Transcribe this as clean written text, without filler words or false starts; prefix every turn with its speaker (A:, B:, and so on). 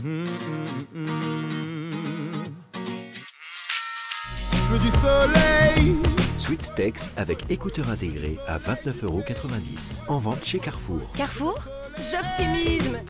A: Je veux du soleil.
B: Sweet Tex avec écouteurs intégrés à 29,90 € en vente chez Carrefour.
C: Carrefour, j'optimisme.